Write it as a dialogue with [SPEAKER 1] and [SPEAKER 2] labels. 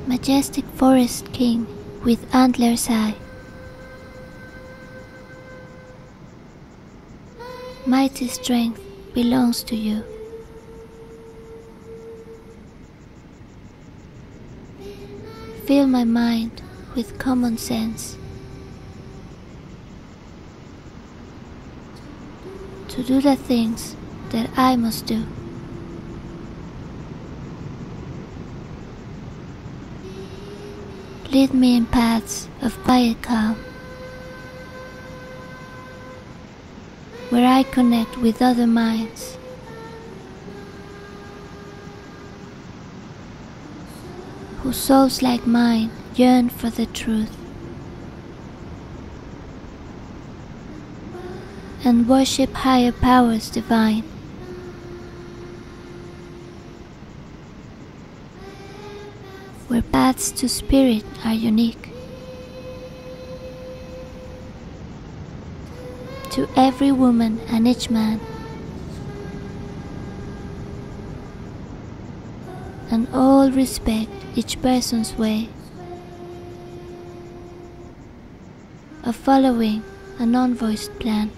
[SPEAKER 1] Majestic forest king with antlers high, mighty strength belongs to you. Fill my mind with common sense to do the things that I must do. Lead me in paths of quiet calm, where I connect with other minds, whose souls like mine yearn for the truth and worship higher powers divine. Where paths to spirit are unique. To every woman and each man, and all respect each person's way of following an unvoiced plan.